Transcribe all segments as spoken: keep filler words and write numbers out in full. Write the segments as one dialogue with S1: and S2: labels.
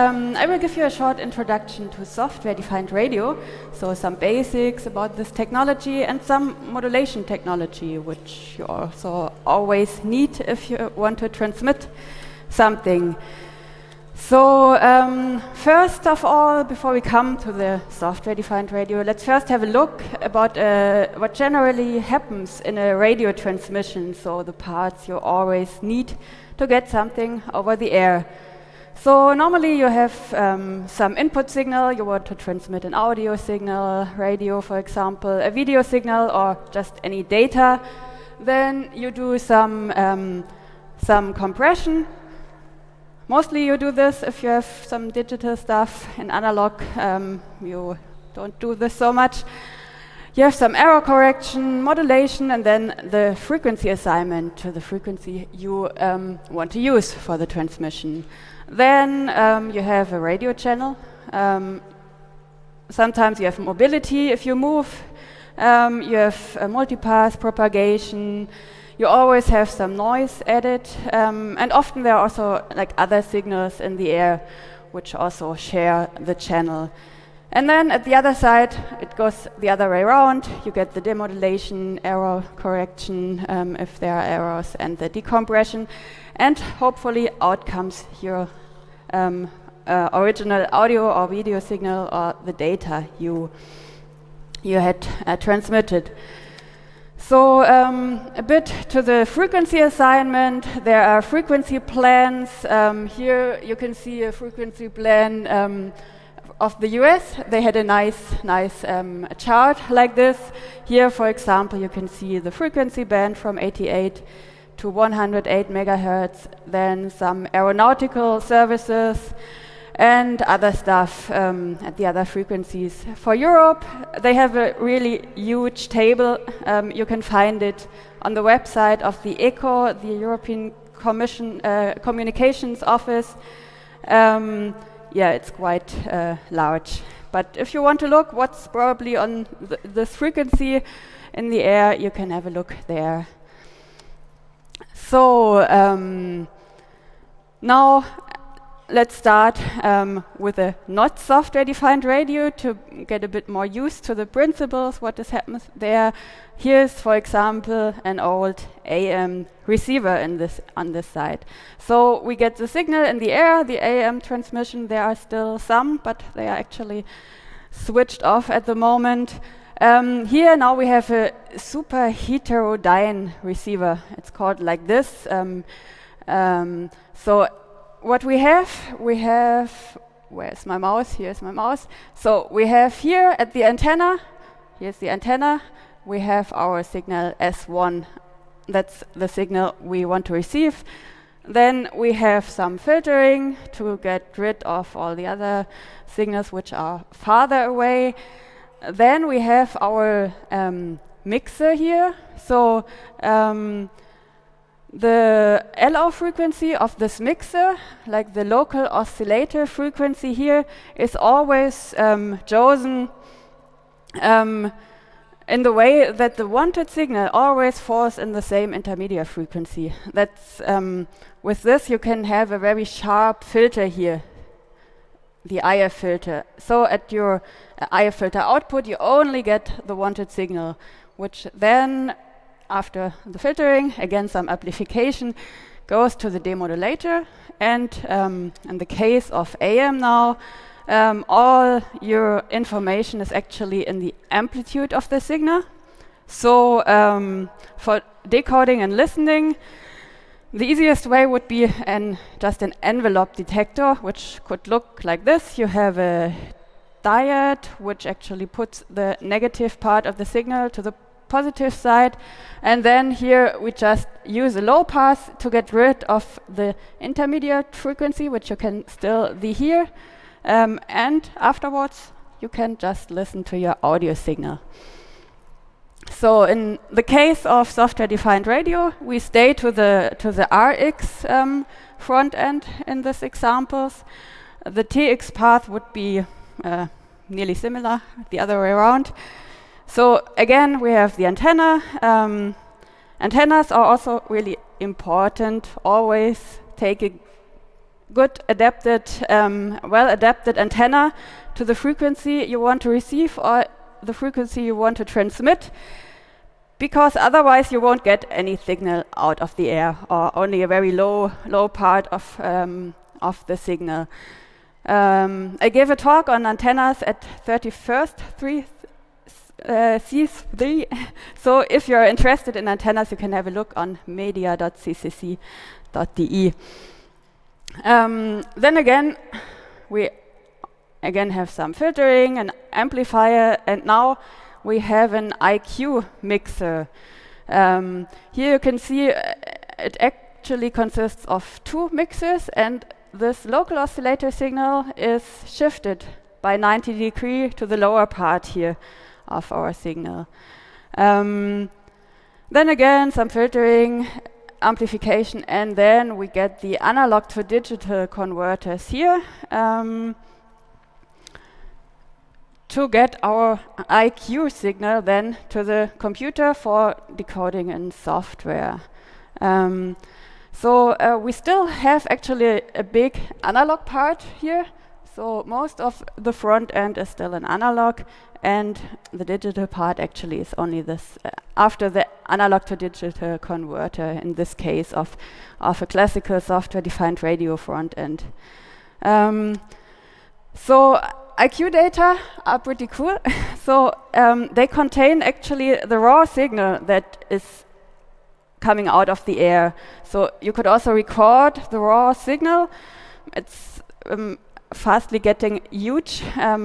S1: um, I will give you a short introduction to software-defined radio, so some basics about this technology and some modulation technology, which you also always need if you want to transmit something. So um, first of all, before we come to the software-defined radio, let's first have a look about uh, what generally happens in a radio transmission, so the parts you always need to get something over the air. So normally you have um, some input signal, you want to transmit an audio signal, radio for example, a video signal or just any data. Then you do some, um, some compression. Mostly you do this if you have some digital stuff. In analog um, you don't do this so much. You have some error correction, modulation, and then the frequency assignment to the frequency you um, want to use for the transmission. Then um, you have a radio channel. Um, sometimes you have mobility if you move. Um, you have a multipath propagation. You always have some noise added. Um, and often there are also like other signals in the air which also share the channel. And then at the other side, it goes the other way around. You get the demodulation, error correction, um, if there are errors, and the decompression. And hopefully out comes your um, uh, original audio or video signal or the data you, you had uh, transmitted. So um, a bit to the frequency assignment. There are frequency plans. Um, here you can see a frequency plan um, of the U S. They had a nice, nice um, chart like this. Here, for example, you can see the frequency band from eighty-eight to one hundred eight megahertz, then some aeronautical services and other stuff um, at the other frequencies. For Europe, they have a really huge table. Um, you can find it on the website of the ECO, the European Commission uh, Communications Office. Um, yeah, it's quite uh, large. But if you want to look what's probably on th this frequency in the air, you can have a look there. So um, now let's start um, with a not software-defined radio to get a bit more used to the principles, what is happens there. Here's, for example, an old A M receiver in this, on this side. So we get the signal in the air, the A M transmission. There are still some, but they are actually switched off at the moment. Um, here now we have a super heterodyne receiver. It's called like this. Um, um, so what we have, we have, where's my mouse? Here's my mouse. So we have here at the antenna, here's the antenna, we have our signal S one. That's the signal we want to receive. Then we have some filtering to get rid of all the other signals which are farther away. Then we have our um, mixer here. So um, the L O frequency of this mixer, like the local oscillator frequency here, is always um, chosen um, in the way that the wanted signal always falls in the same intermediate frequency. That's um, with this you can have a very sharp filter here, the I F filter. So at your uh, I F filter output, you only get the wanted signal, which then, after the filtering, again some amplification, goes to the demodulator. And um, in the case of A M now, um, all your information is actually in the amplitude of the signal. So um, for decoding and listening, the easiest way would be an, just an envelope detector, which could look like this. You have a diode, which actually puts the negative part of the signal to the positive side. And then here we just use a low pass to get rid of the intermediate frequency, which you can still see here. Um, and afterwards, you can just listen to your audio signal. So in the case of software-defined radio, we stay to the to the R X um, front end in these examples. The T X path would be uh, nearly similar, the other way around. So again, we have the antenna. Um, antennas are also really important. Always take a good adapted, um, well-adapted antenna to the frequency you want to receive or the frequency you want to transmit, because otherwise you won't get any signal out of the air, or only a very low, low part of, um, of the signal. Um, I gave a talk on antennas at thirty-first Street uh, C three, so if you're interested in antennas, you can have a look on media dot c c c dot d e. Um, then again, we again have some filtering, an amplifier, and now we have an I Q mixer. Um, here you can see uh, it actually consists of two mixers, and this local oscillator signal is shifted by ninety degrees to the lower part here of our signal. Um, then again, some filtering, amplification, and then we get the analog to digital converters here um, to get our I Q signal then to the computer for decoding in software. Um, so uh, we still have actually a, a big analog part here. So most of the front end is still an analog, and the digital part actually is only this uh, after the analog to digital converter, in this case of, of a classical software-defined radio front end. Um, so I Q data are pretty cool. So um, they contain actually the raw signal that is coming out of the air. So you could also record the raw signal. It's um, fastly getting huge. Um,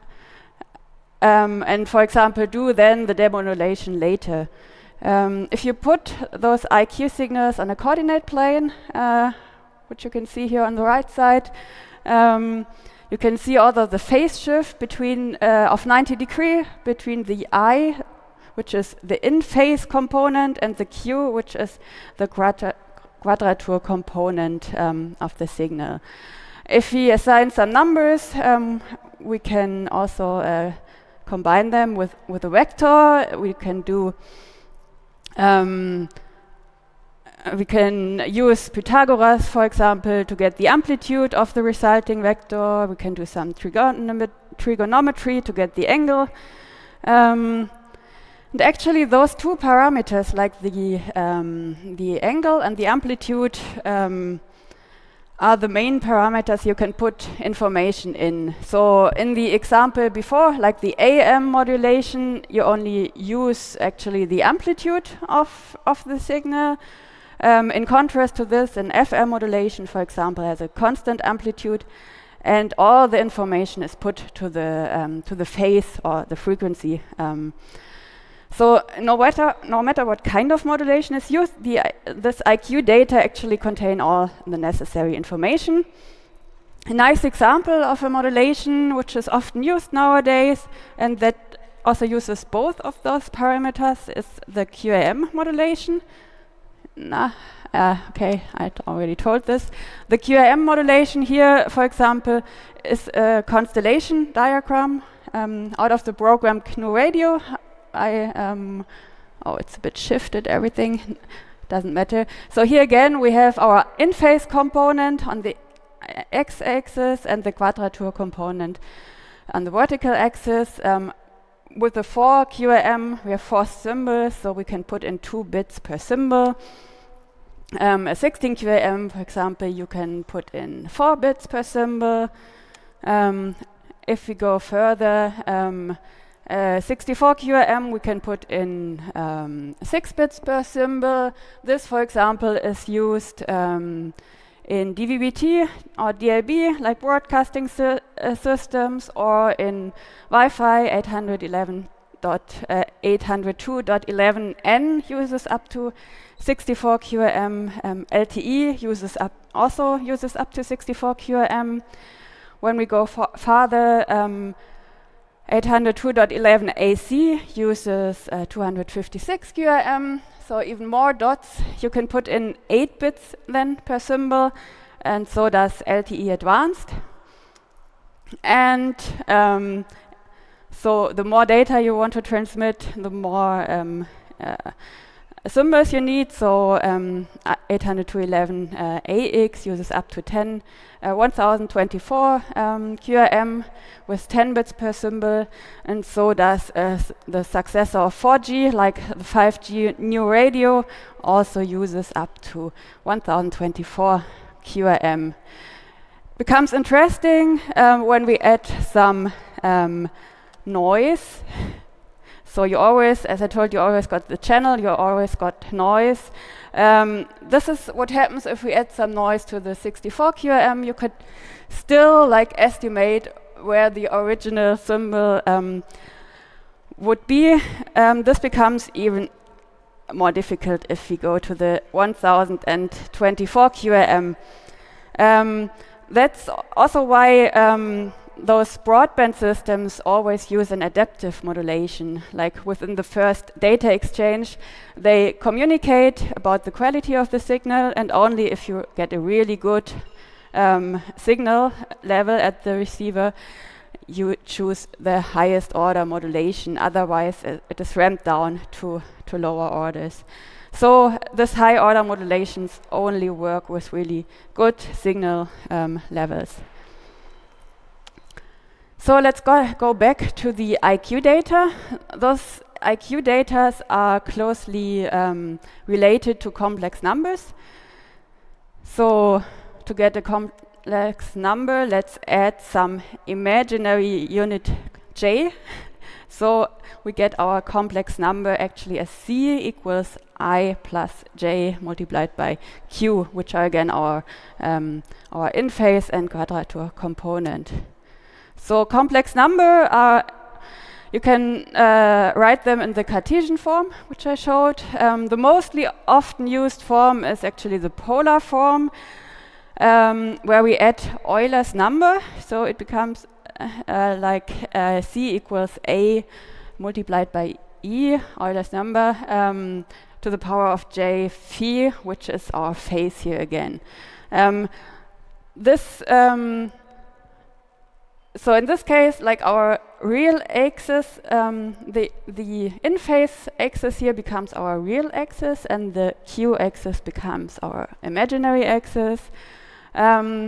S1: um, and for example, do then the demodulation later. Um, if you put those I Q signals on a coordinate plane, uh, which you can see here on the right side, um, you can see also the phase shift between uh, of ninety degrees between the I, which is the in-phase component, and the Q, which is the quadra quadrature component um, of the signal. If we assign some numbers, um, we can also uh, combine them with, with a vector. We can do um, we can use Pythagoras, for example, to get the amplitude of the resulting vector. We can do some trigonomet trigonometry to get the angle. Um, and actually, those two parameters, like the um, the angle and the amplitude, um, are the main parameters you can put information in. So in the example before, like the A M modulation, you only use actually the amplitude of of the signal. Um, in contrast to this, an F M modulation, for example, has a constant amplitude, and all the information is put to the um, to the phase or the frequency. Um, so no matter no matter what kind of modulation is used, the uh, this I Q data actually contain all the necessary information. A nice example of a modulation which is often used nowadays, and that also uses both of those parameters, is the Q A M modulation. Nah, uh, okay, I already told this. The Q A M modulation here, for example, is a constellation diagram um, out of the program C N U Radio. I, um, oh, it's a bit shifted, everything, doesn't matter. So here again, we have our in-phase component on the x-axis and the quadrature component on the vertical axis. Um, with the four Q A M, we have four symbols, so we can put in two bits per symbol. Um, a sixteen Q A M, for example, you can put in four bits per symbol. Um, if we go further, um, uh, sixty-four Q A M, we can put in um, six bits per symbol. This, for example, is used um, in D V B T or D A B, like broadcasting sy uh, systems, or in Wi-Fi eight eleven dot eight oh two dot eleven N uses up to sixty-four Q A M. Um, L T E uses up also uses up to sixty-four Q A M. When we go farther, um, eight oh two dot eleven A C uses uh, two hundred fifty-six Q A M. So even more dots. You can put in eight bits then per symbol, and so does L T E Advanced. And um, so the more data you want to transmit, the more um, uh, symbols you need. So um, eight hundred two dot eleven uh, A X uses up to ten, uh, one thousand twenty-four um, Q R M with ten bits per symbol, and so does uh, the successor of four G, like the five G new radio, also uses up to one thousand twenty-four Q R M. Becomes interesting um, when we add some um, noise. So you always, as I told you, always got the channel, you always got noise. Um, this is what happens if we add some noise to the sixty-four Q R M. You could still like estimate where the original symbol um, would be. Um, this becomes even more difficult if we go to the one thousand twenty-four Q R M. Um, that's also why um, those broadband systems always use an adaptive modulation. Like within the first data exchange, they communicate about the quality of the signal, and only if you get a really good um, signal level at the receiver, you choose the highest order modulation. Otherwise, uh, it is ramped down to, to lower orders. So this high order modulations only work with really good signal um, levels. So let's go, go back to the I Q data. Those I Q data are closely um, related to complex numbers. So to get a complex number, let's add some imaginary unit j. So we get our complex number actually as c equals I plus j multiplied by q, which are again our, um, our in-phase and quadrature component. So complex number are, you can uh, write them in the Cartesian form, which I showed. Um, the mostly often used form is actually the polar form, um, where we add Euler's number. So it becomes uh, uh, like uh, c equals a multiplied by e, Euler's number, um, to the power of j phi, which is our phase here again. Um, this um, So in this case, like our real axis, um, the, the in-phase axis here becomes our real axis, and the q-axis becomes our imaginary axis. Um,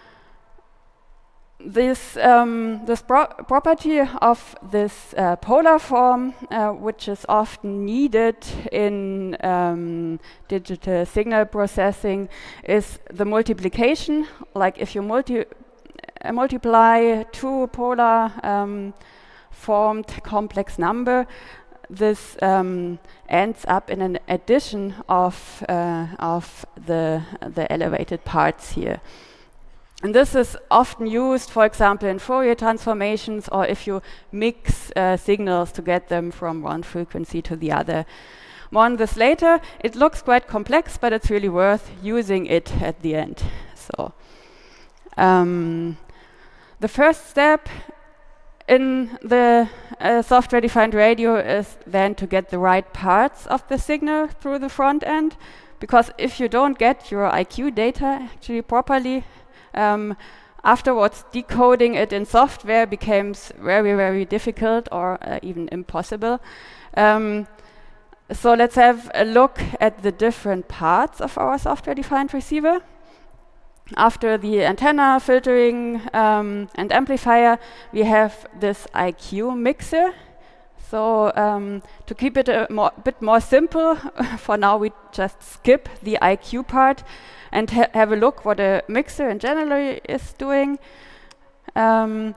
S1: this um, this pro property of this uh, polar form, uh, which is often needed in um, digital signal processing, is the multiplication. Like if you multi Uh, multiply two polar um, formed complex number, this um, ends up in an addition of uh, of the the elevated parts here. And this is often used, for example, in Fourier transformations, or if you mix uh, signals to get them from one frequency to the other. More on this later. It looks quite complex, but it's really worth using it at the end. So. Um, the first step in the uh, software-defined radio is then to get the right parts of the signal through the front end, because if you don't get your I Q data actually properly, um, afterwards decoding it in software becomes very, very difficult, or uh, even impossible. Um, so let's have a look at the different parts of our software-defined receiver. After the antenna, filtering, um, and amplifier, we have this I Q mixer. So um, to keep it a more, bit more simple, for now we just skip the I Q part and ha have a look what a mixer in general is doing. Um,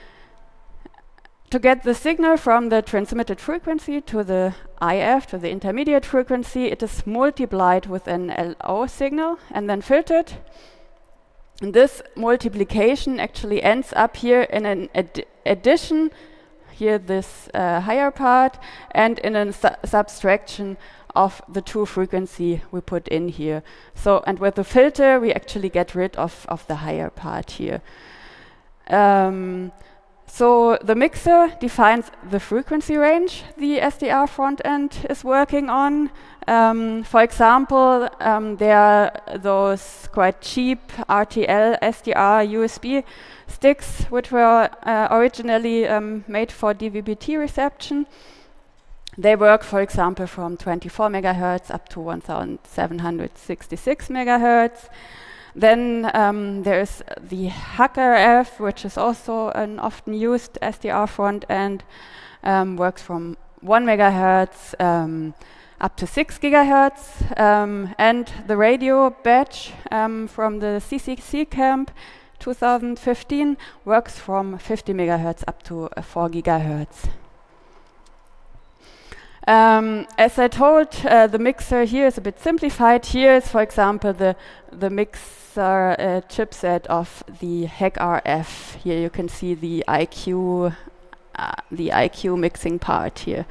S1: to get the signal from the transmitted frequency to the I F, to the intermediate frequency, it is multiplied with an L O signal and then filtered. And this multiplication actually ends up here in an ad addition, here this uh, higher part, and in a su subtraction of the two frequency we put in here. So, and with the filter, we actually get rid of, of the higher part here. Um, So the mixer defines the frequency range the S D R front end is working on. Um, for example, um, there are those quite cheap R T L S D R U S B sticks, which were uh, originally um, made for D V B T reception. They work, for example, from twenty-four megahertz up to one thousand seven hundred sixty-six megahertz. Then um, there is the H A C R F, which is also an often used S D R front end, um, works from one megahertz um, up to six gigahertz. Um, and the radio batch um, from the C C C camp two thousand fifteen works from fifty megahertz up to uh, four gigahertz. Um, as I told, uh, the mixer here is a bit simplified. Here is, for example, the the mixer uh, chipset of the H A C R F. Here you can see the I Q, uh, the I Q mixing part here.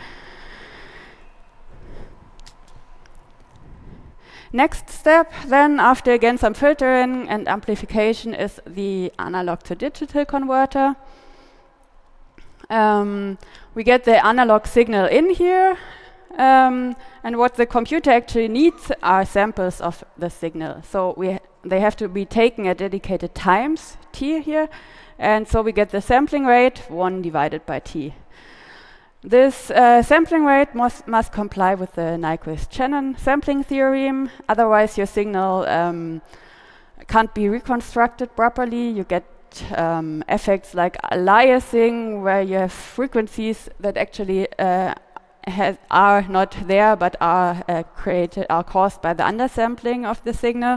S1: Next step, then, after again some filtering and amplification, is the analog to digital converter. Um, we get the analog signal in here, um, and what the computer actually needs are samples of the signal. So we ha they have to be taken at dedicated times, t here, and so we get the sampling rate, one divided by t. This uh, sampling rate must, must comply with the Nyquist-Shannon sampling theorem, otherwise your signal um, can't be reconstructed properly. You get um, effects like aliasing, where you have frequencies that actually uh, has, are not there but are uh, created, are caused by the undersampling of the signal.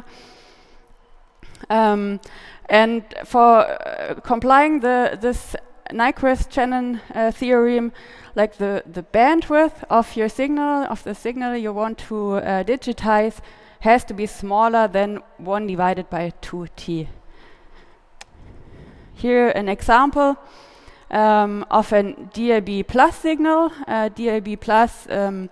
S1: Um, and for uh, complying the this Nyquist-Shannon uh, theorem, like the, the bandwidth of your signal, of the signal you want to uh, digitize, has to be smaller than one divided by two t. Here an example um, of a D A B plus signal. Uh, D A B plus um,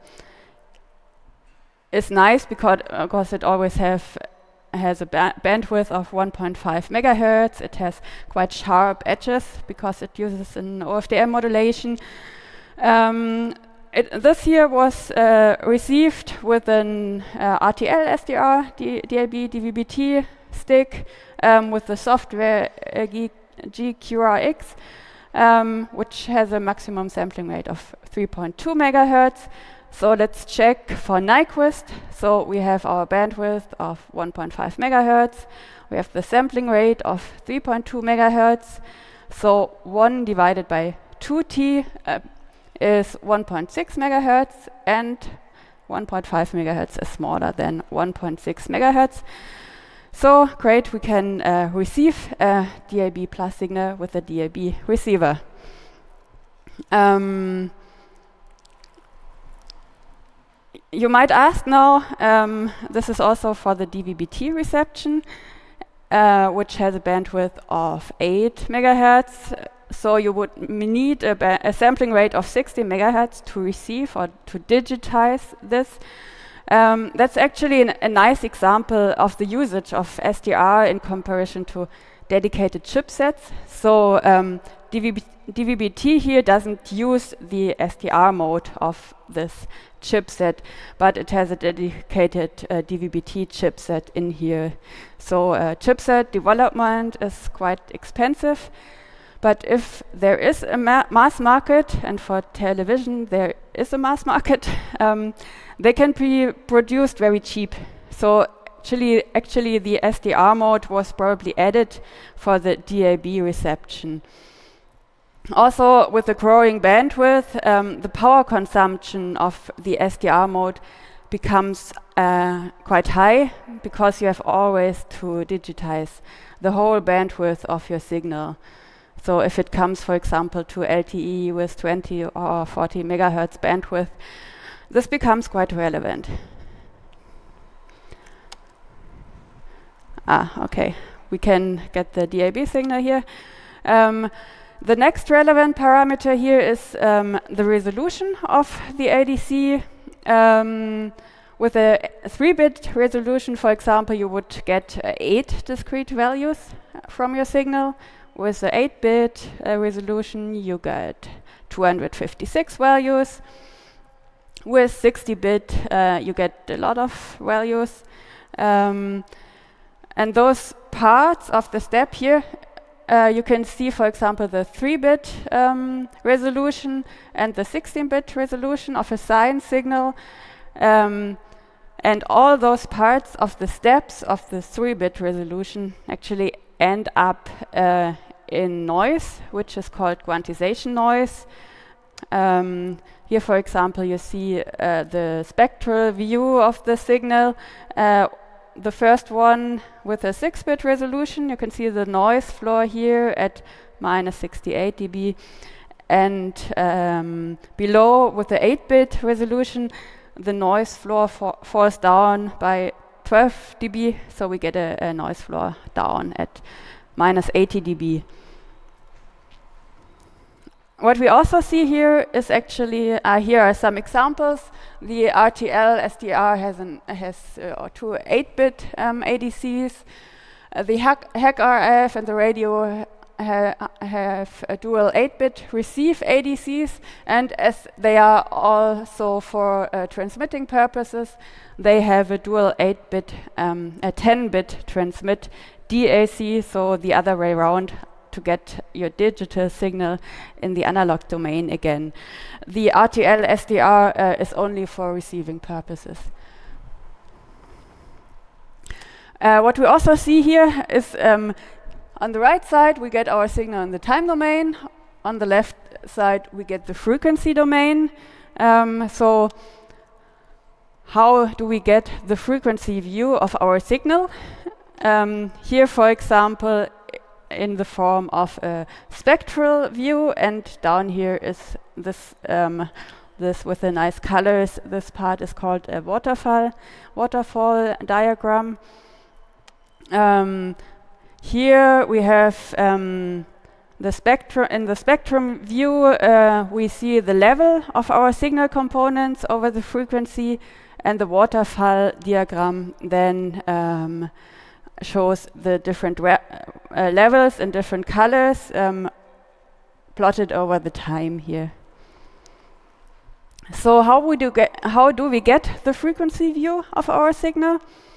S1: is nice because, uh, because it always have has a ba bandwidth of one point five megahertz. It has quite sharp edges because it uses an O F D M modulation. Um, it, this here was uh, received with an uh, R T L S D R, D A B D V B T stick um, with the software uh, G Q R X, um, which has a maximum sampling rate of three point two megahertz. So let's check for Nyquist. So we have our bandwidth of one point five megahertz. We have the sampling rate of three point two megahertz. So one divided by two t uh, is one point six megahertz, and one point five megahertz is smaller than one point six megahertz. So great, we can uh, receive a D A B plus signal with a D A B receiver. Um, You might ask now, um, this is also for the D V B T reception, uh, which has a bandwidth of eight megahertz. So you would need a, a sampling rate of sixty megahertz to receive or to digitize this. Um, that's actually an, a nice example of the usage of S D R in comparison to dedicated chipsets. So um, D V B T here doesn't use the S D R mode of this chipset, but it has a dedicated uh, D V B T chipset in here. So uh, chipset development is quite expensive, but if there is a ma mass market, and for television there is a mass market, um, they can be produced very cheap. So actually, actually the S D R mode was probably added for the D A B reception. Also, with the growing bandwidth, um, the power consumption of the S D R mode becomes uh, quite high, because you have always to digitize the whole bandwidth of your signal. So if it comes, for example, to L T E with twenty or forty megahertz bandwidth, this becomes quite relevant. Ah, okay, we can get the D A B signal here. Um, The next relevant parameter here is um, the resolution of the A D C. Um, with a three bit resolution, for example, you would get uh, eight discrete values from your signal. With the eight bit uh, resolution, you get two hundred fifty-six values. With sixty bit, uh, you get a lot of values. Um, and those parts of the step here uh, you can see, for example, the three bit um, resolution and the sixteen bit resolution of a sine signal. Um, and all those parts of the steps of the three bit resolution actually end up uh, in noise, which is called quantization noise. Um, here, for example, you see uh, the spectral view of the signal. Uh, the first one with a six bit resolution, you can see the noise floor here at minus sixty-eight d B. And um, below, with the eight bit resolution, the noise floor fa falls down by twelve d B, so we get a, a noise floor down at minus eighty d B. What we also see here is actually, uh, here are some examples. The R T L S D R has, an, has uh, two eight bit um, A D Cs. Uh, the H A C R F and the radio ha have a dual eight bit receive A D Cs, and as they are also for uh, transmitting purposes, they have a dual eight bit, um, a ten bit transmit D A C, so the other way around, to get your digital signal in the analog domain again. The R T L S D R uh, is only for receiving purposes. Uh, what we also see here is um, on the right side we get our signal in the time domain. On the left side we get the frequency domain. Um, so how do we get the frequency view of our signal? Um, here, for example, in the form of a spectral view, and down here is this um, this with the nice colors. This part is called a waterfall waterfall diagram. Um, here we have um, the spectrum. In the spectrum view, uh, we see the level of our signal components over the frequency, and the waterfall diagram then um, shows the different uh, levels in different colors um, plotted over the time here. So how we do get how do we get the frequency view of our signal?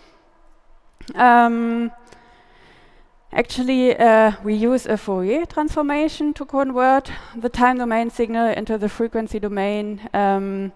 S1: Um, actually, uh, we use a Fourier transformation to convert the time domain signal into the frequency domain. Um,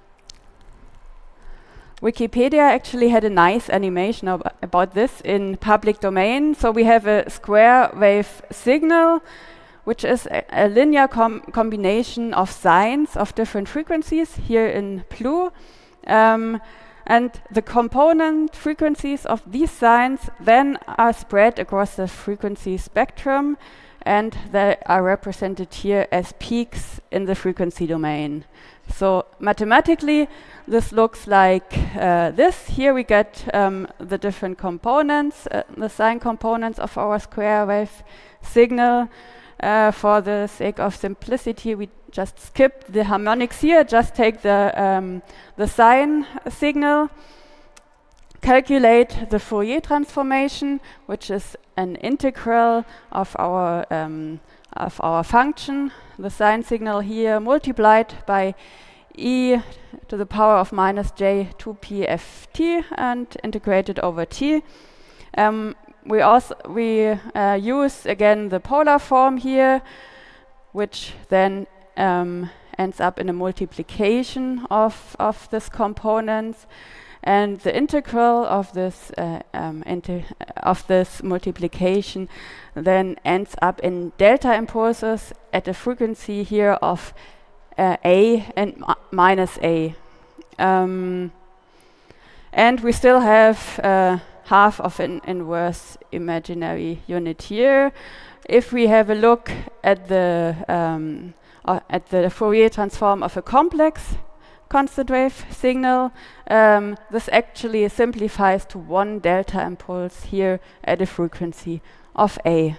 S1: Wikipedia actually had a nice animation ab about this in public domain. So we have a square wave signal, which is a, a linear com combination of sines of different frequencies, here in blue. Um, and the component frequencies of these sines then are spread across the frequency spectrum, and they are represented here as peaks in the frequency domain. So mathematically, this looks like uh, this. Here we get um, the different components, uh, the sine components of our square wave signal. Uh, for the sake of simplicity, we just skip the harmonics here, just take the, um, the sine signal, calculate the Fourier transformation, which is an integral of our, um, of our function, the sine signal here multiplied by e to the power of minus j two p f t and integrated over t. Um, we also we uh, use again the polar form here, which then um, ends up in a multiplication of of this components, and the integral of this uh, um, of this multiplication then ends up in delta impulses at a frequency here of Uh, a and minus a. Um, and we still have uh, half of an inverse imaginary unit here. If we have a look at the, um, uh, at the Fourier transform of a complex constant wave signal, um, this actually simplifies to one delta impulse here at a frequency of a.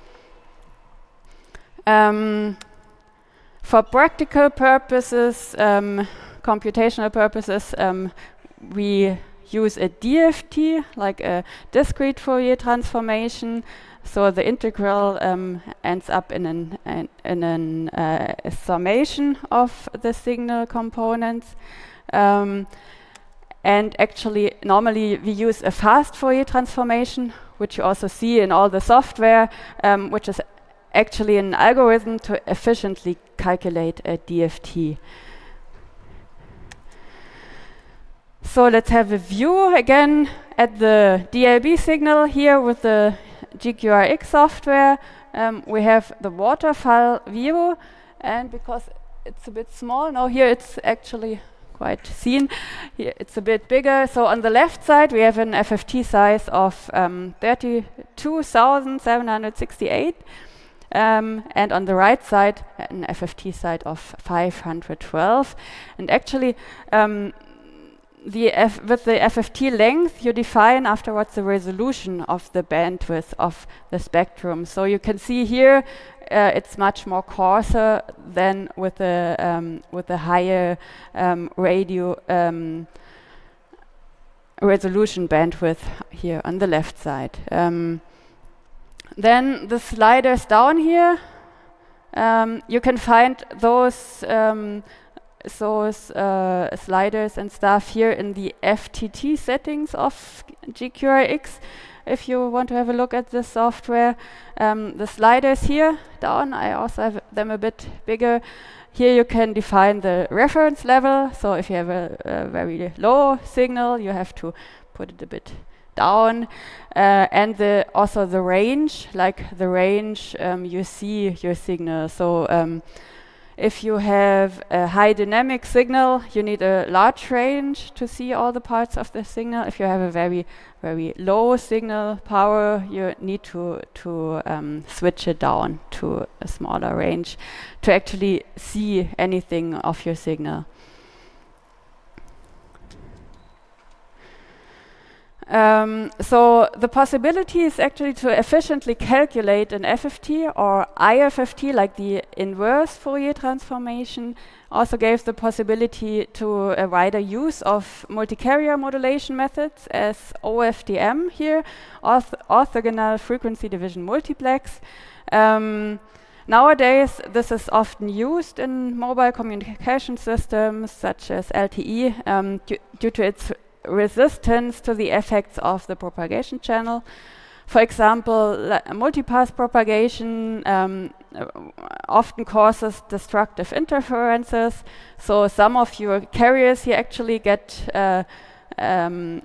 S1: Um, For practical purposes, um, computational purposes, um, we use a D F T, like a discrete Fourier transformation. So the integral um, ends up in an, an, in an uh, a summation of the signal components. Um, and actually, normally we use a fast Fourier transformation, which you also see in all the software, um, which is actually an algorithm to efficiently calculate a D F T. So let's have a view again at the D A B signal here with the G Q R X software. Um, we have the waterfall view, and because it's a bit small, now here it's actually quite seen. Here it's a bit bigger. So on the left side we have an F F T size of um, thirty-two thousand seven hundred sixty-eight, um, and on the right side an F F T size of five hundred twelve. And actually, um, the F with the F F T length, you define afterwards the resolution of the bandwidth of the spectrum. So you can see here uh, it's much more coarser than with the um, with the higher um, radio um, resolution bandwidth here on the left side. Um, then the sliders down here, um, you can find those. Um, those uh, sliders and stuff here in the F T T settings of G Q R X. If you want to have a look at this software, um, the sliders here down, I also have them a bit bigger. Here you can define the reference level. So if you have a, a very low signal, you have to put it a bit down, uh, and the also the range, like the range um, you see your signal. So um, if you have a high dynamic signal, you need a large range to see all the parts of the signal. If you have a very, very low signal power, you need to, to um, switch it down to a smaller range to actually see anything of your signal. Um, so the possibility is actually to efficiently calculate an F F T or I F F T, like the inverse Fourier transformation, also gave the possibility to a wider use of multi-carrier modulation methods as O F D M here, orth orthogonal frequency division multiplex. Um, Nowadays, this is often used in mobile communication systems such as L T E um, due, due to its resistance to the effects of the propagation channel. For example, multipath propagation um, often causes destructive interferences. So some of your carriers here actually get uh, um,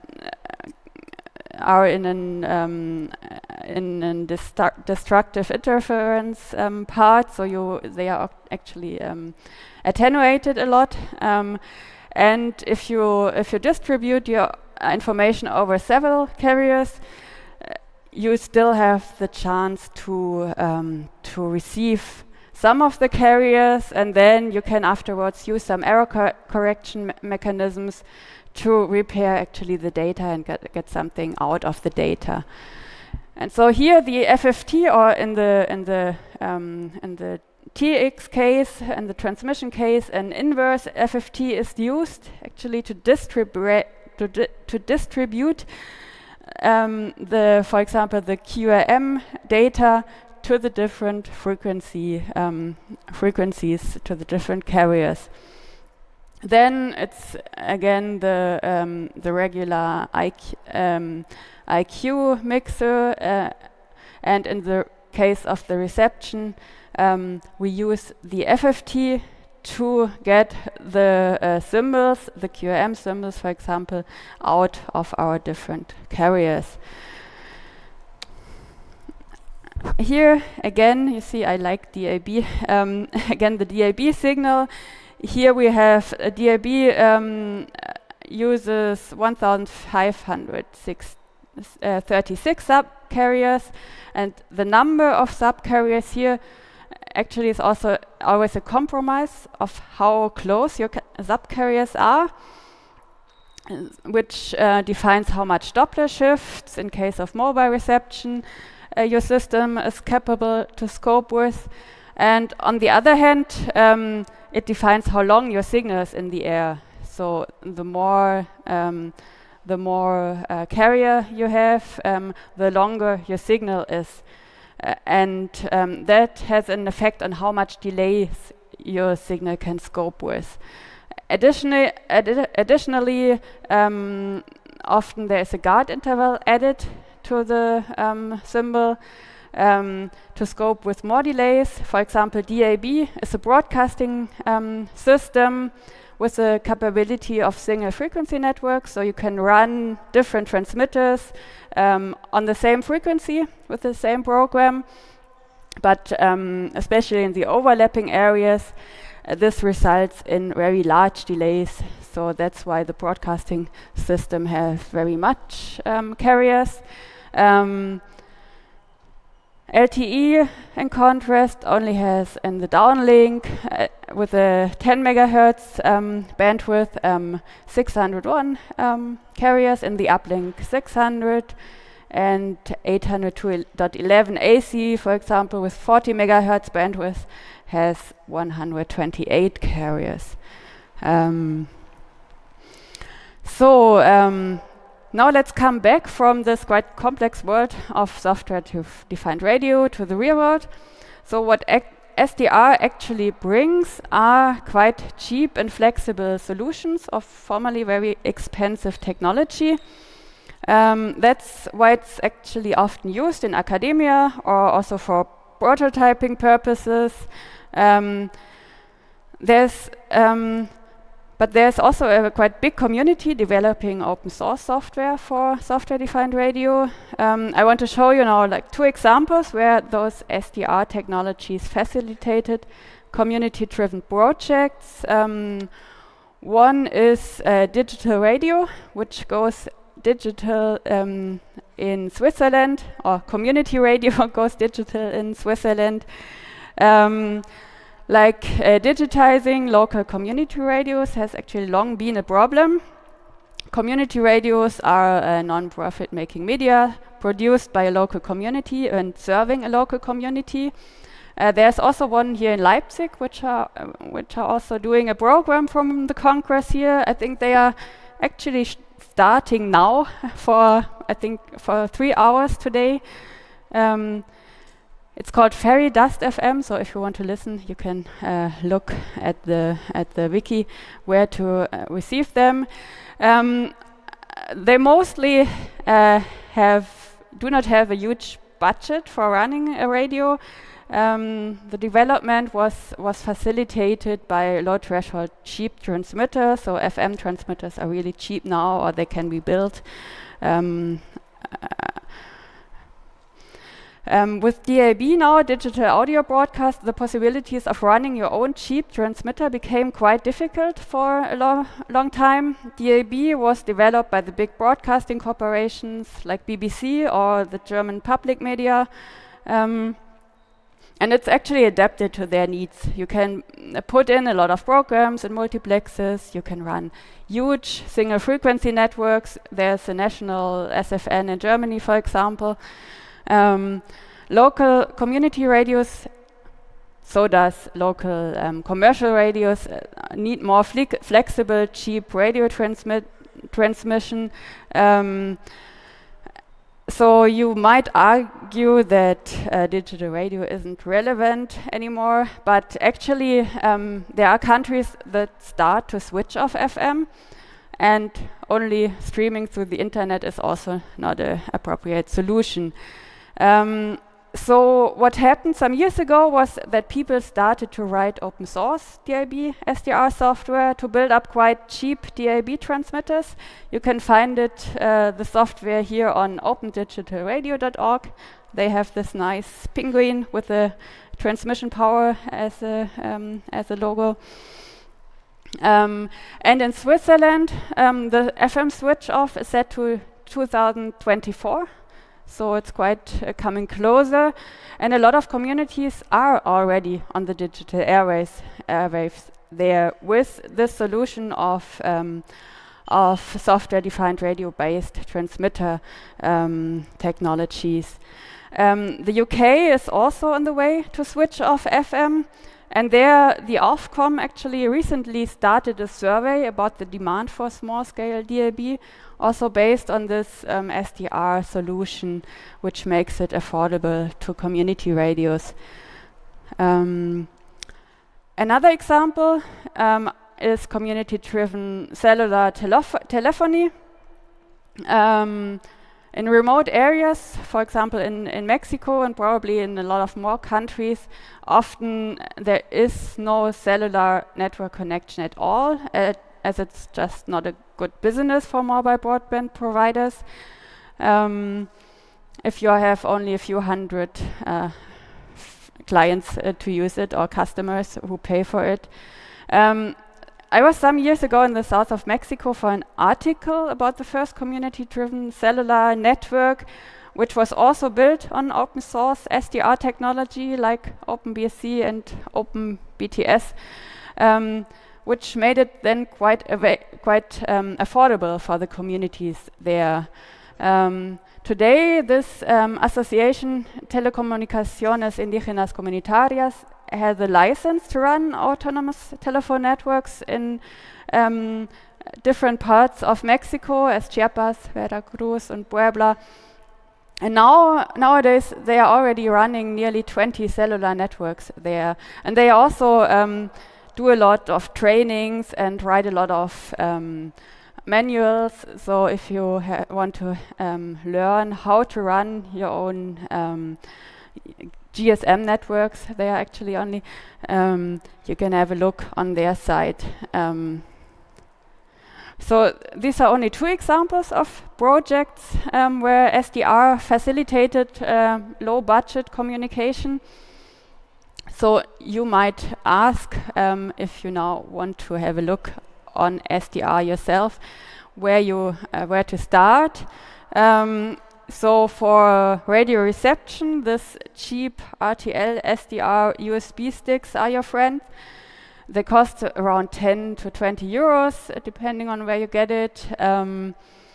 S1: are in an um, in a destru destructive interference um, part. So you they are actually um, attenuated a lot. Um, And if you if you distribute your information over several carriers, uh, you still have the chance to um, to receive some of the carriers, and then you can afterwards use some error cor correction me mechanisms to repair actually the data and get get something out of the data. And so here the F F T, or in the in the um, in the T X case and the transmission case, an inverse F F T is used actually to distribute to, di to distribute um, the, for example, the Q R M data to the different frequency um, frequencies to the different carriers. Then it's again the um, the regular I Q, um, I Q mixer, uh, and in the case of the reception, Um, we use the F F T to get the uh, symbols, the Q R M symbols, for example, out of our different carriers. Here again, you see I like D A B. Um, again, the D A B signal. Here we have a D A B um, uses one thousand five hundred thirty-six subcarriers, and the number of subcarriers here actually is also always a compromise of how close your subcarriers are, which uh, defines how much Doppler shifts in case of mobile reception uh, your system is capable to scope with. And on the other hand, um, it defines how long your signal is in the air. So the more um, the more uh, carrier you have, um, the longer your signal is. Uh, and um, that has an effect on how much delays your signal can scope with. Additionally, addi additionally um, often there is a guard interval added to the um, symbol, um, to scope with more delays. For example, D A B is a broadcasting um, system with the capability of single frequency networks, so you can run different transmitters um, on the same frequency with the same program, but um, especially in the overlapping areas, uh, this results in very large delays, so that's why the broadcasting system has very much um, carriers. Um, L T E, in contrast, only has in the downlink uh, with a ten megahertz um, bandwidth um, six hundred one um, carriers, in the uplink six hundred, and eight hundred two dot eleven A C, for example, with forty megahertz bandwidth, has one hundred twenty-eight carriers. Um, so. Um, Now let's come back from this quite complex world of software-defined radio to the real world. So what S D R actually brings are quite cheap and flexible solutions of formerly very expensive technology. Um, that's why it's actually often used in academia or also for prototyping purposes. Um, there's um, But there's also a quite big community developing open source software for software-defined radio. Um, I want to show you now like two examples where those S D R technologies facilitated community-driven projects. Um, one is uh, digital radio, which goes digital um, in Switzerland, or community radio goes digital in Switzerland. Um, Like uh, digitizing local community radios has actually long been a problem. Community radios are a non-profit making media produced by a local community and serving a local community. Uh, there's also one here in Leipzig, which are uh, which are also doing a program from the Congress here. I think they are actually sh starting now for I think for three hours today. Um, It's called Fairy Dust F M, so if you want to listen, you can uh, look at the at the wiki where to uh, receive them. Um, they mostly uh, have do not have a huge budget for running a radio. Um, the development was was facilitated by low threshold cheap transmitters, so F M transmitters are really cheap now, or they can be built. Um, uh, Um, with D A B now, digital audio broadcast, the possibilities of running your own cheap transmitter became quite difficult for a lo long time. D A B was developed by the big broadcasting corporations like B B C or the German public media. Um, and it's actually adapted to their needs. You can uh, put in a lot of programs and multiplexes. You can run huge single frequency networks. There's a national S F N in Germany, for example. Um, local community radios, so does local um, commercial radios, uh, need more flexible, cheap radio transmit transmission. Um, so you might argue that uh, digital radio isn't relevant anymore, but actually um, there are countries that start to switch off F M, and only streaming through the internet is also not an appropriate solution. Um, so what happened some years ago was that people started to write open source D A B S D R software to build up quite cheap D A B transmitters. You can find it, uh, the software here on open digital radio dot org. They have this nice penguin with a transmission power as a, um, as a logo. Um, and in Switzerland, um, the F M switch off is set to two thousand twenty-four. So it's quite uh, coming closer, and a lot of communities are already on the digital airwaves, airwaves there with this solution of um, of software-defined radio-based transmitter um, technologies. Um, the U K is also on the way to switch off F M, and there the Ofcom actually recently started a survey about the demand for small-scale D A B, also based on this um, S D R solution, which makes it affordable to community radios. Um, another example um, is community-driven cellular telef telephony. Um, in remote areas, for example in, in Mexico and probably in a lot of more countries, often there is no cellular network connection at all, uh, as it's just not a good business for mobile broadband providers. Um, if you have only a few hundred uh, clients uh, to use it or customers who pay for it. Um, I was some years ago in the south of Mexico for an article about the first community-driven cellular network, which was also built on open source S D R technology like OpenBSC and OpenBTS, um, which made it then quite quite um, affordable for the communities there. Um, today, this um, association, Telecomunicaciones Indígenas Comunitarias, has a license to run autonomous telephone networks in um, different parts of Mexico, as Chiapas, Veracruz, and Puebla. And now, nowadays, they are already running nearly twenty cellular networks there. And they also um, do a lot of trainings and write a lot of um, manuals. So if you ha want to um, learn how to run your own um, G S M networks, they are actually only, um, you can have a look on their site. Um, so these are only two examples of projects um, where S D R facilitated uh, low budget communication. So you might ask, um, if you now want to have a look on S D R yourself, where you uh, where to start. Um, So for radio reception, this cheap R T L S D R U S B sticks are your friend. They cost around ten to twenty euros, uh, depending on where you get it. Um,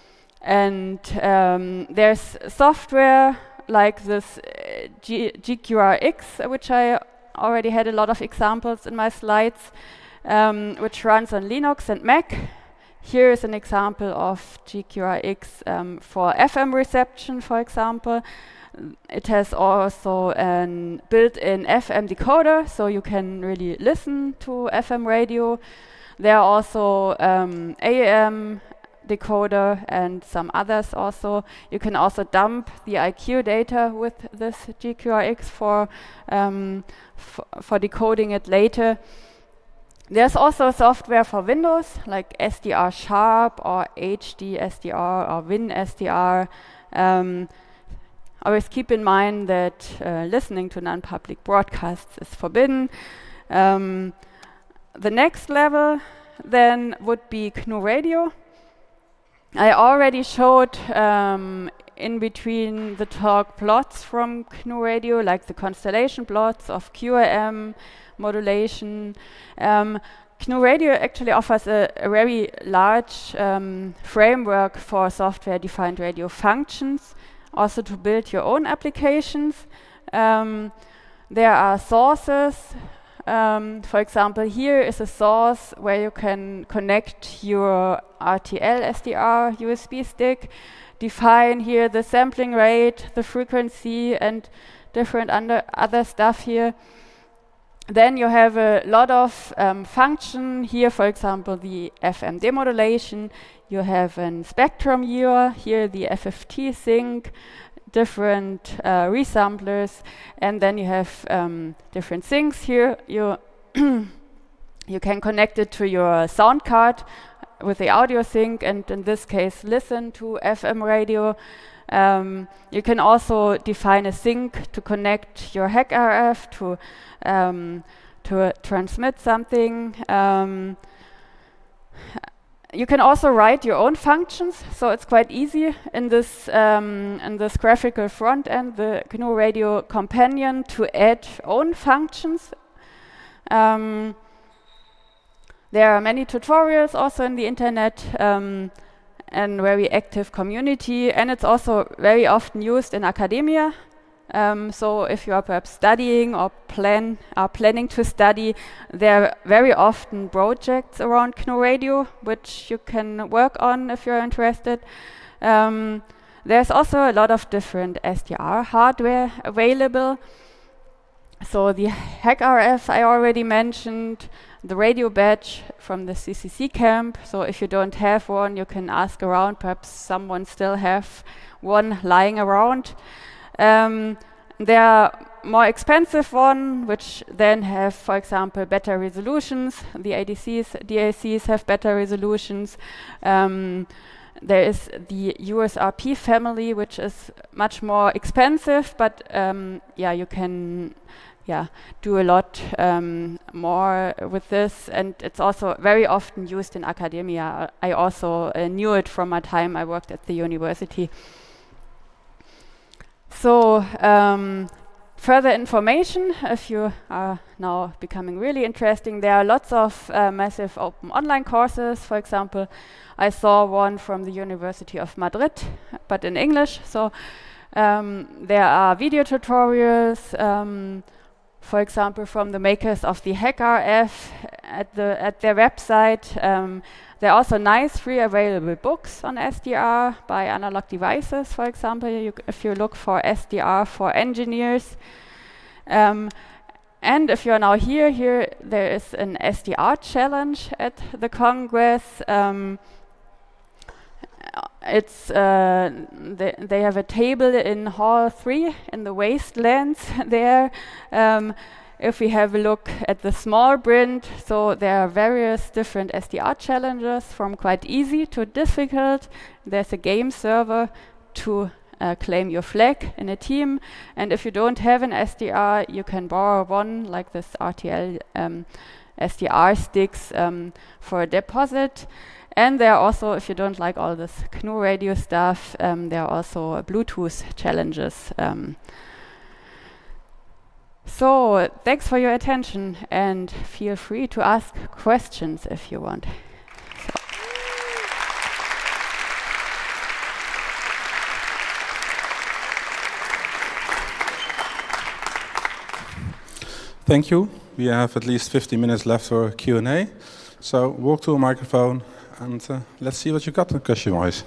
S1: and um, there's software like this uh, G GQRX, which I already had a lot of examples in my slides, um, which runs on Linux and Mac. Here is an example of G Q R X um, for F M reception, for example. It has also a built-in F M decoder, so you can really listen to F M radio. There are also um, A M decoder and some others also. You can also dump the I Q data with this G Q R X for, um, for decoding it later. There's also software for Windows, like S D R Sharp or H D S D R or WinSDR. Um, always keep in mind that uh, listening to non-public broadcasts is forbidden. Um, the next level then would be G N U Radio. I already showed um, in between the talk plots from G N U Radio, like the constellation plots of Q A M, modulation. Um, G N U Radio actually offers a, a very large um, framework for software-defined radio functions, also to build your own applications. Um, there are sources. Um, for example, here is a source where you can connect your R T L S D R U S B stick, define here the sampling rate, the frequency, and different under other stuff here. Then you have a lot of um, function here, for example, the F M demodulation. You have a spectrum here, here the F F T sync, different uh, resamplers, and then you have um, different things here. You you can connect it to your sound card with the audio sync, and in this case, listen to F M radio. Um, you can also define a sync to connect your H E C R F to um, to uh, transmit something. Um, you can also write your own functions, so it's quite easy in this um, in this graphical front end, the G N U Radio companion, to add own functions. Um, there are many tutorials also in the internet. Um, and very active community, and it's also very often used in academia. Um, so if you are perhaps studying or plan are planning to study, there are very often projects around G N U Radio which you can work on if you're interested. Um, there's also a lot of different S D R hardware available. So the H E C R F I already mentioned, the radio badge from the C C C camp. So if you don't have one, you can ask around. Perhaps someone still have one lying around. Um, there are more expensive one, which then have, for example, better resolutions. The A D Cs, D A Cs have better resolutions. Um, there is the U S R P family, which is much more expensive, but um, yeah, you can yeah do a lot um, more with this, and it's also very often used in academia. I also uh, knew it from my time I worked at the university. So um, further information, if you are now becoming really interesting, there are lots of uh, massive open online courses. For example, I saw one from the University of Madrid, but in English. So um, there are video tutorials, um, for example, from the makers of the HackRF at the at their website. Um, there are also nice free available books on S D R by Analog Devices, for example. You, if you look for S D R for engineers, um, and if you are now here, here there is an S D R challenge at the Congress. Um, it's uh, they, they have a table in Hall three in the wastelands there. Um, If we have a look at the small print, so there are various different S D R challenges from quite easy to difficult. There's a game server to uh, claim your flag in a team. And if you don't have an S D R, you can borrow one like this R T L um, S D R sticks um, for a deposit. And there are also, if you don't like all this C N U radio stuff, um, there are also uh, Bluetooth challenges. Um, So, thanks for your attention, and feel free to ask questions if you want. So.
S2: Thank you. We have at least fifty minutes left for Q and A. So, walk to a microphone and uh, let's see what you got question-wise.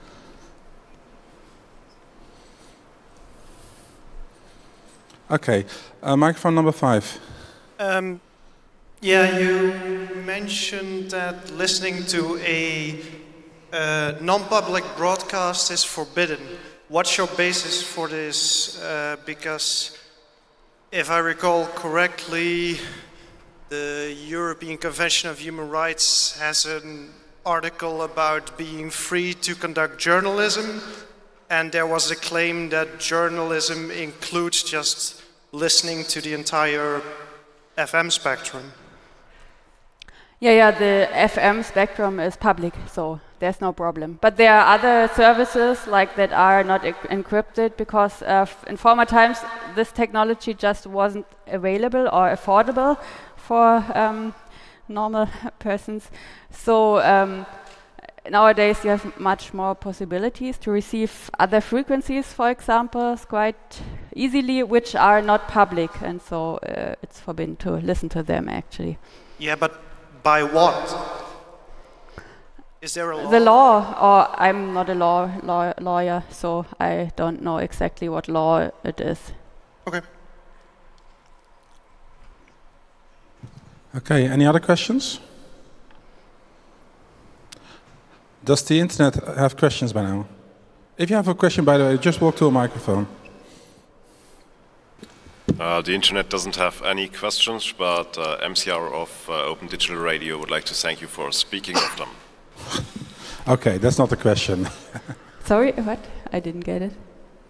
S2: Okay, uh, microphone number five.
S3: Um, yeah, you mentioned that listening to a uh, non-public broadcast is forbidden. What's your basis for this? Uh, because if I recall correctly, the European Convention of Human Rights has an article about being free to conduct journalism, and there was a claim that journalism includes just listening to the entire F M spectrum.
S1: Yeah, yeah, the F M spectrum is public, so there's no problem. But there are other services like that are not e encrypted because uh, in former times this technology just wasn't available or affordable for um, normal persons. So um, nowadays you have much more possibilities to receive other frequencies, for example, quite easily, which are not public, and so uh, it's forbidden to listen to them actually.
S3: Yeah, but by what? Is there a law?
S1: The law, or I'm not a law, law lawyer, so I don't know exactly what law it is.
S3: Okay.
S2: Okay, any other questions? Does the internet have questions by now? If you have a question, by the way, just walk to a microphone.
S4: Uh, the internet doesn't have any questions, but uh, M C R of uh, Open Digital Radio would like to thank you for speaking of them.
S2: Okay, that's not a question.
S1: Sorry, what? I didn't get it.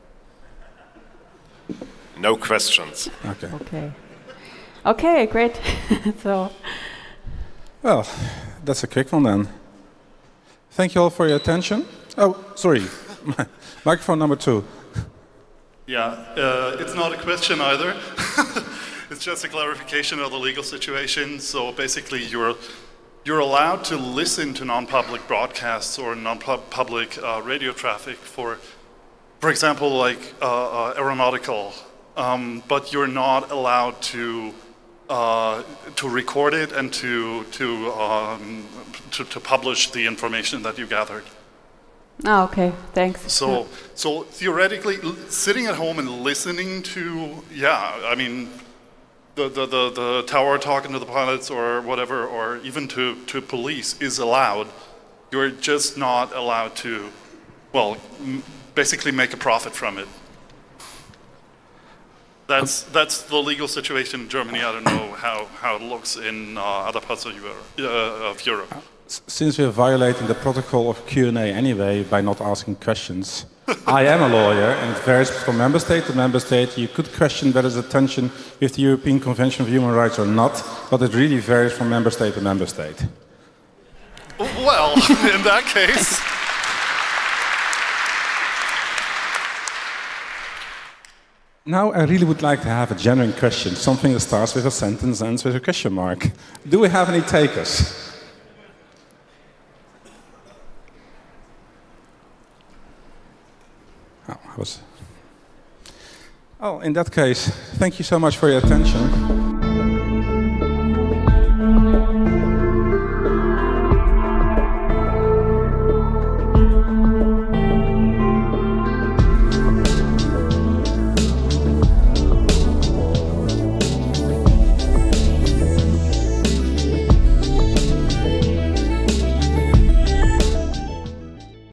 S4: No questions.
S2: Okay.
S1: Okay. Okay, great. So.
S2: Well, that's a quick one then. Thank you all for your attention. Oh, sorry. Microphone number two.
S5: Yeah, uh, it's not a question either. It's just a clarification of the legal situation. So basically, you're you're allowed to listen to non-public broadcasts or non-public uh, radio traffic for, for example, like uh, uh, aeronautical, um, but you're not allowed to uh, to record it and to to, um, to to publish the information that you gathered.
S1: Oh, okay, thanks.
S5: So,
S1: yeah.
S5: so theoretically, l sitting at home and listening to, yeah, I mean, the, the, the, the tower talking to the pilots or whatever, or even to, to police is allowed. You're just not allowed to, well, m basically make a profit from it. That's, that's the legal situation in Germany. I don't know how, how it looks in uh, other parts of Europe. Uh, of Europe.
S2: Since we're violating the protocol of Q and A anyway by not asking questions, I am a lawyer, and it varies from member state to member state. You could question whether there's a tension with the European Convention of Human Rights or not, but it really varies from member state to member state.
S5: Well, in that case...
S2: Now I really would like to have a genuine question, something that starts with a sentence and ends with a question mark. Do we have any takers? Oh, I was... oh, in that case, thank you so much for your attention.